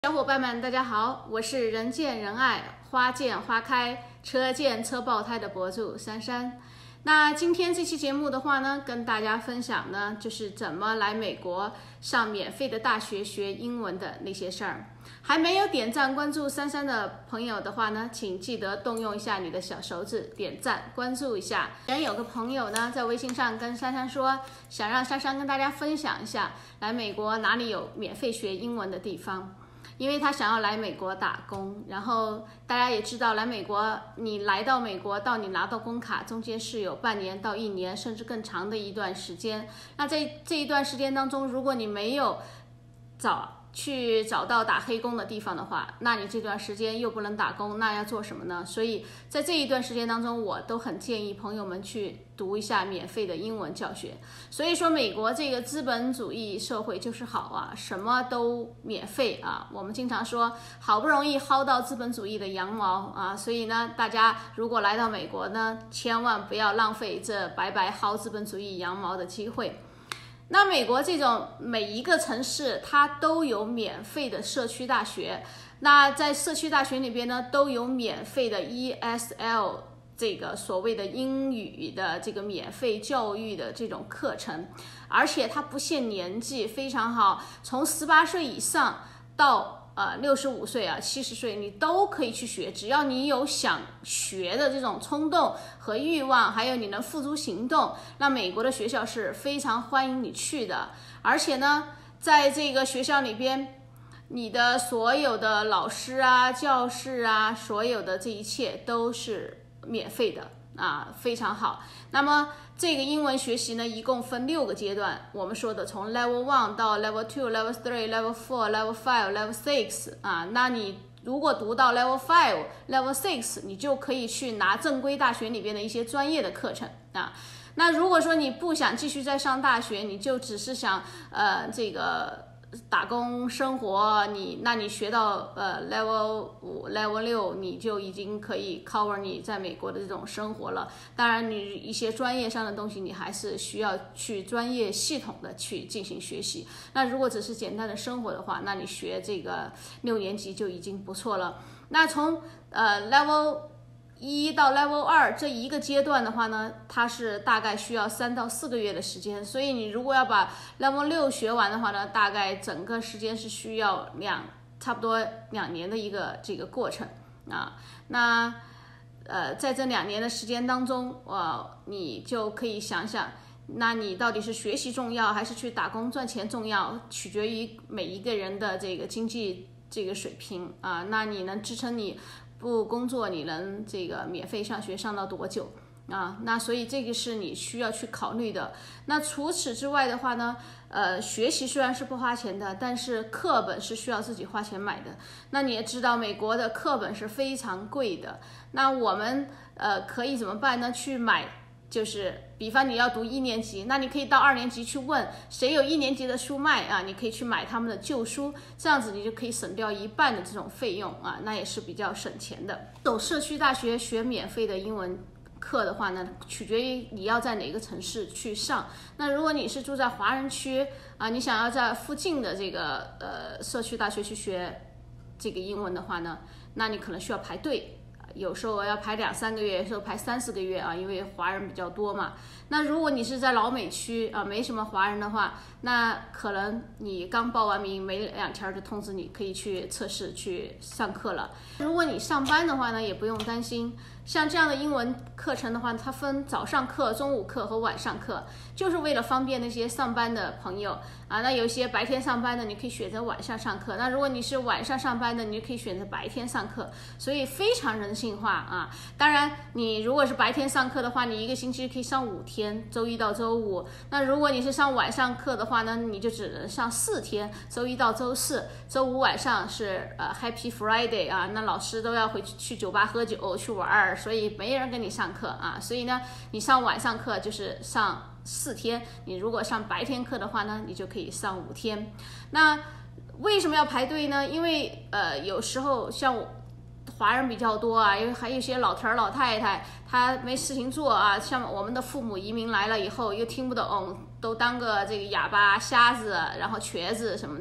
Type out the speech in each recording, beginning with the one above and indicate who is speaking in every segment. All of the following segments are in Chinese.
Speaker 1: 小伙伴们，大家好，我是人见人爱、花见花开、车见车爆胎的博主珊珊。那今天这期节目的话呢，跟大家分享呢，就是怎么来美国上免费的大学学英文的那些事儿。还没有点赞关注珊珊的朋友的话呢，请记得动用一下你的小手指点赞关注一下。有个朋友呢在微信上跟珊珊说，想让珊珊跟大家分享一下来美国哪里有免费学英文的地方。因为他想要来美国打工，然后大家也知道，来美国，你来到美国到你拿到工卡中间是有半年到1年，甚至更长的一段时间。那在这一段时间当中，如果你没有找到打黑工的地方的话，那你这段时间又不能打工，那要做什么呢？所以在这一段时间当中，我都很建议朋友们去读一下免费的英文教学。所以说，美国这个资本主义社会就是好啊，什么都免费啊。我们经常说，好不容易薅到资本主义的羊毛啊，所以呢，大家如果来到美国呢，千万不要浪费这白白薅资本主义羊毛的机会。那美国这种每一个城市它都有免费的社区大学，那在社区大学里边呢，都有免费的 ESL 这个所谓的英语的这个免费教育的这种课程，而且它不限年纪，非常好，从18岁以上到65岁啊70岁你都可以去学，只要你有想学的这种冲动和欲望，还有你能付诸行动，那美国的学校是非常欢迎你去的。而且呢，在这个学校里边，你的所有的老师啊、教室啊，所有的这一切都是免费的啊，非常好。那么这个英文学习呢，一共分6个阶段，我们说的从 Level 1到 Level 2、Level 3、Level 4、Level 5、Level 6啊。那你如果读到 Level 5、Level 6，你就可以去拿正规大学里边的一些专业的课程啊。那如果说你不想继续再上大学，你就只是想这个打工生活，那你学到Level 5、Level 6，你就已经可以 cover 你在美国的这种生活了。当然，你一些专业上的东西，你还是需要去专业系统的去进行学习。那如果只是简单的生活的话，那你学这个6年级就已经不错了。那从Level 1到 Level 2这一个阶段的话呢，它是大概需要3到4个月的时间，所以你如果要把 Level 6学完的话呢，大概整个时间是需要差不多2年的一个这个过程啊。那在这2年的时间当中，你就可以想想，那你到底是学习重要还是去打工赚钱重要，取决于每一个人的这个经济这个水平啊。那你能支撑你不工作，你能这个免费上学上到多久啊？那所以这个是你需要去考虑的。那除此之外的话呢，学习虽然是不花钱的，但是课本是需要自己花钱买的。那你也知道，美国的课本是非常贵的。那我们可以怎么办呢？去买。就是比方你要读1年级，那你可以到2年级去问谁有1年级的书卖啊，你可以去买他们的旧书，这样子你就可以省掉1半的这种费用啊，那也是比较省钱的。走社区大学学免费的英文课的话呢，取决于你要在哪个城市去上。那如果你是住在华人区啊，你想要在附近的这个社区大学去学这个英文的话呢，那你可能需要排队。有时候要排2-3个月，有时候排3-4个月啊，因为华人比较多嘛。那如果你是在老美区啊，没什么华人的话，那可能你刚报完名没2天就通知你可以去测试去上课了。如果你上班的话呢，也不用担心。像这样的英文课程的话，它分早上课、中午课和晚上课，就是为了方便那些上班的朋友啊。那有些白天上班的，你可以选择晚上上课；那如果你是晚上上班的，你就可以选择白天上课。所以非常人性化啊。当然，你如果是白天上课的话，你1个星期可以上5天，周1到周5。那如果你是上晚上课的话呢，你就只能上4天，周1到周4，周5晚上是Happy Friday 啊。那老师都要回去酒吧喝酒去玩，所以没人跟你上课啊。所以呢，你上晚上课就是上4天，你如果上白天课的话呢，你就可以上5天。那为什么要排队呢？因为有时候像华人比较多啊，因为还有一些老头老太太，他没事情做啊，像我们的父母移民来了以后又听不懂，都当个这个哑巴、瞎子，然后瘸子什么的。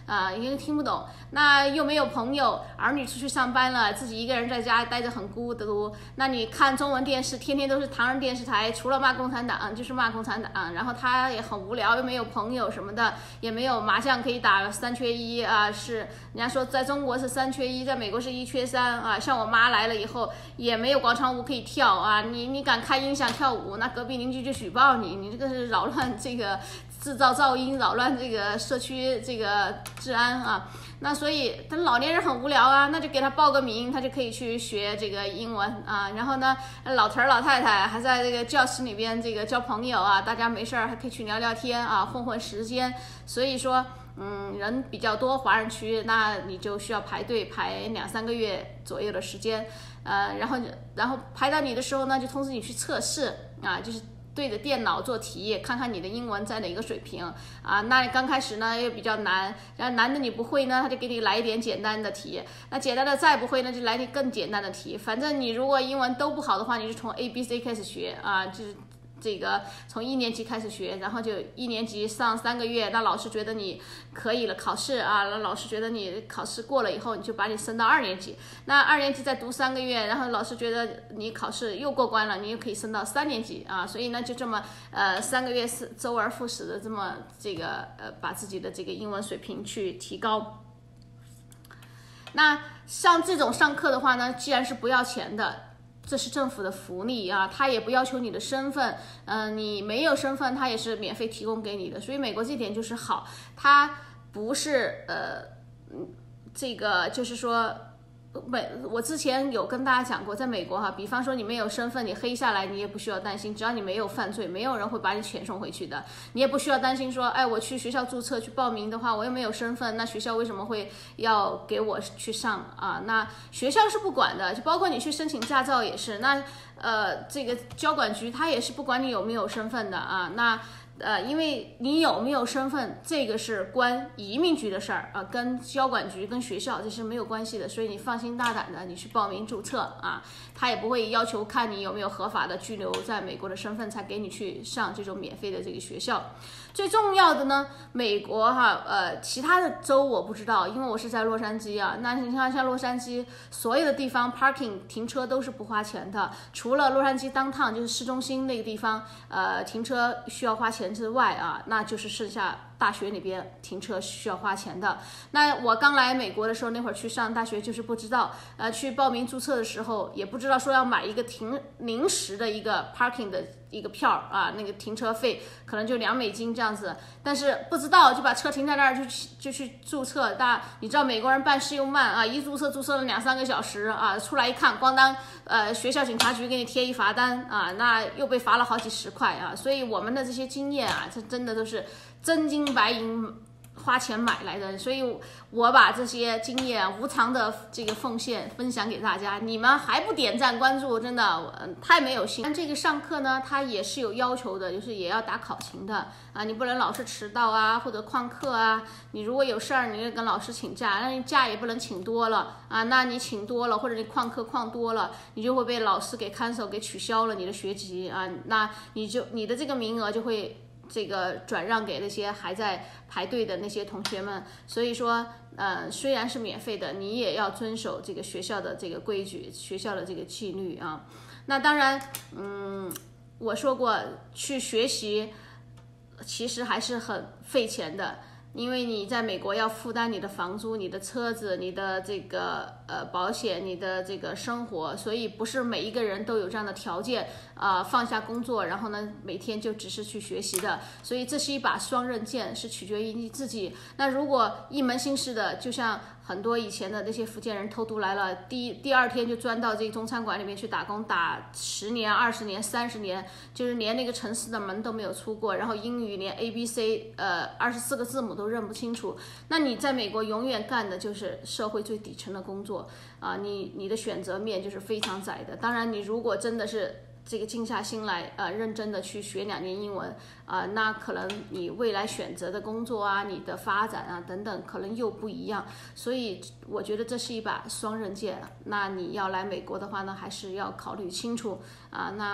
Speaker 1: 因为听不懂，那又没有朋友，儿女出去上班了，自己一个人在家待着很孤独。那你看中文电视，天天都是唐人电视台，除了骂共产党就是骂共产党，然后他也很无聊，又没有朋友什么的，也没有麻将可以打，3缺1啊，是人家说在中国是3缺1，在美国是1缺3啊。像我妈来了以后，也没有广场舞可以跳啊，你敢开音响跳舞，那隔壁邻居就举报你，你这个是扰乱这个制造噪音，扰乱这个社区这个治安啊。那所以他老年人很无聊啊，那就给他报个名，他就可以去学这个英文啊。然后呢，老头老太太还在这个教室里边这个交朋友啊，大家没事还可以去聊聊天啊，混混时间。所以说人比较多，华人区，那你就需要排队排2-3个月左右的时间，然后排到你的时候呢，就通知你去测试啊，就是对着电脑做题，看看你的英文在哪个水平啊。那刚开始呢又比较难，然后难的你不会呢，他就给你来一点简单的题，那简单的再不会呢，就来点更简单的题。反正你如果英文都不好的话，你就从 ABC 开始学啊，就是这个从1年级开始学，然后就1年级上3个月，那老师觉得你可以了，考试啊，那老师觉得你考试过了以后，你就把你升到2年级，那2年级再读3个月，然后老师觉得你考试又过关了，你又可以升到3年级啊。所以呢，就这么3个月是周而复始的这么这个把自己的这个英文水平去提高。那像这种上课的话呢，既然是不要钱的，这是政府的福利啊，他也不要求你的身份，你没有身份，他也是免费提供给你的。所以美国这点就是好，他不是这个就是说。我之前有跟大家讲过，在美国哈，比方说你没有身份，你黑下来你也不需要担心，只要你没有犯罪，没有人会把你遣送回去的。你也不需要担心说，哎，我去学校注册去报名的话，我又没有身份，那学校为什么会要给我去上啊？那学校是不管的，就包括你去申请驾照也是，那这个交管局他也是不管你有没有身份的啊。那因为你有没有身份，这个是关移民局的事儿啊，跟交管局、跟学校这是没有关系的，所以你放心大胆的，你去报名注册啊，他也不会要求看你有没有合法的居留在美国的身份才给你去上这种免费的这个学校。最重要的呢，美国其他的州我不知道，因为我是在洛杉矶啊。那你看，像洛杉矶所有的地方 parking 停车都是不花钱的，除了洛杉矶 downtown 就是市中心那个地方，停车需要花钱之外啊，那就是剩下大学里边停车需要花钱的。那我刚来美国的时候，那会儿去上大学就是不知道，去报名注册的时候也不知道说要买一个临时的一个 parking 的一个票啊，那个停车费可能就$2这样子，但是不知道就把车停在那儿就去注册。你知道美国人办事又慢啊，一注册了2-3个小时啊，出来一看，咣当，学校警察局给你贴一罚单啊，那又被罚了好几10块啊。所以我们的这些经验啊，这真的都是真金白银花钱买来的，所以我把这些经验无偿的这个奉献分享给大家。你们还不点赞关注，真的太没有心。这个上课呢，它也是有要求的，就是也要打考勤的啊，你不能老是迟到啊，或者旷课啊。你如果有事儿，你就跟老师请假，那你假也不能请多了啊。那你请多了，或者你旷课旷多了，你就会被老师给 cancel 给取消了你的学籍啊。那你的这个名额就会这个转让给那些还在排队的那些同学们。所以说虽然是免费的，你也要遵守这个学校的这个规矩，学校的这个纪律啊。那当然我说过去学习其实还是很费钱的，因为你在美国要负担你的房租、你的车子、你的这个保险、你的这个生活，所以不是每一个人都有这样的条件放下工作，然后呢每天就只是去学习的。所以这是一把双刃剑，是取决于你自己。那如果一门心思的，就像很多以前的那些福建人偷渡来了，第二天就钻到这个中餐馆里面去打工，打10年、20年、30年，就是连那个城市的门都没有出过，然后英语连 ABC 24个字母都认不清楚。那你在美国永远干的就是社会最底层的工作啊，你的选择面就是非常窄的。当然，你如果真的是这个静下心来认真的去学2年英文那可能你未来选择的工作啊，你的发展啊等等可能又不一样。所以我觉得这是一把双刃剑。那你要来美国的话呢，还是要考虑清楚那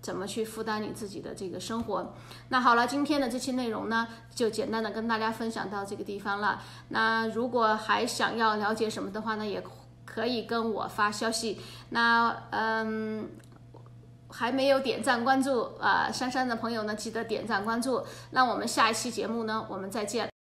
Speaker 1: 怎么去负担你自己的这个生活。那好了，今天的这期内容呢，就简单的跟大家分享到这个地方了。那如果还想要了解什么的话呢，也可以跟我发消息。那还没有点赞关注珊珊的朋友呢，记得点赞关注。那我们下一期节目呢，我们再见。